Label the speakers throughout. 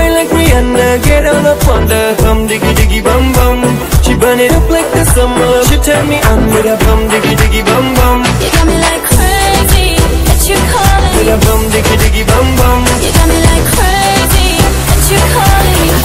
Speaker 1: wine like Rihanna, get on up on the hum diggy diggy bum bum. She burn it up like the summer. She turn me on with a bum diggy diggy bum bum.
Speaker 2: You got me like crazy that you calling me.
Speaker 1: With a bum diggy diggy bum bum.
Speaker 2: You got me like crazy that you calling me.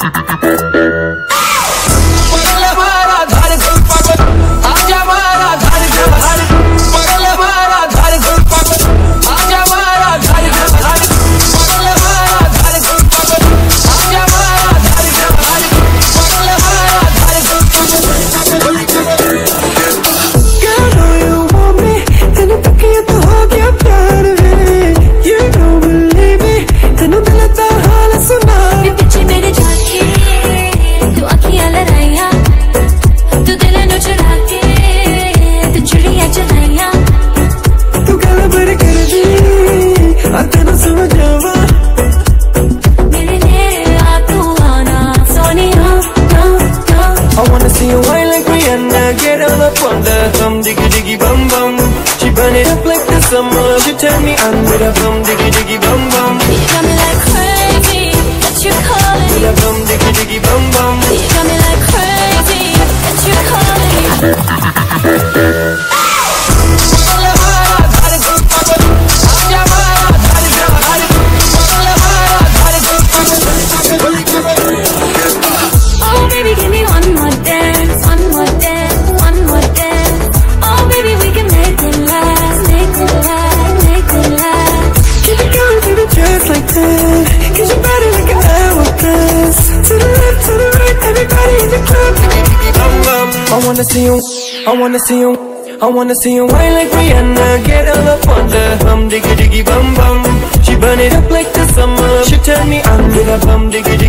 Speaker 1: Get on up on the hum diggy diggy bum bum. She burn it up like the summer. She turn me on with a bum diggy diggy bum bum.
Speaker 2: You got me like crazy that you calling me.
Speaker 1: With a bum diggy diggy bum bum.
Speaker 2: You got me like crazy that you calling me. Oh baby, give me one more dance, one more dance, one more dance. Oh baby, we can make it last, make it last, make it last.
Speaker 1: Keep it going, baby, just like that. Get your body like an hourglass. To the left, to the right, everybody in the club. Bum bum. I wanna see you, I wanna see you, I wanna see you wine like Rihanna. Get all up on the hum diggy diggy bum bum. She burn it up like the summer. She turn me on with a bum diggy diggy.